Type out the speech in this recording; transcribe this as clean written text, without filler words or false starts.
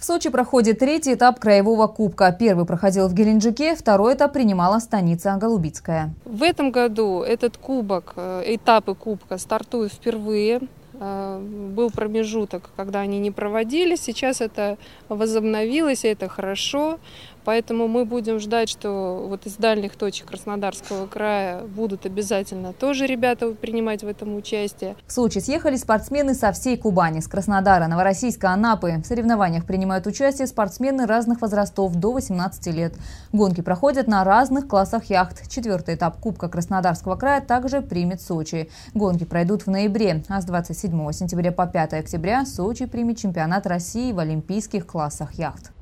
В Сочи проходит третий этап краевого кубка. Первый проходил в Геленджике, второй этап принимала станица Голубицкая. В этом году этот кубок, этапы кубка стартуют впервые. Был промежуток, когда они не проводились. Сейчас это возобновилось, и это хорошо. Поэтому мы будем ждать, что вот из дальних точек Краснодарского края будут обязательно тоже ребята принимать в этом участие. В Сочи съехали спортсмены со всей Кубани, с Краснодара, Новороссийска, Анапы. В соревнованиях принимают участие спортсмены разных возрастов до 18 лет. Гонки проходят на разных классах яхт. Четвертый этап Кубка Краснодарского края также примет Сочи. Гонки пройдут в ноябре, а с 27 сентября по 5 октября Сочи примет чемпионат России в олимпийских классах яхт.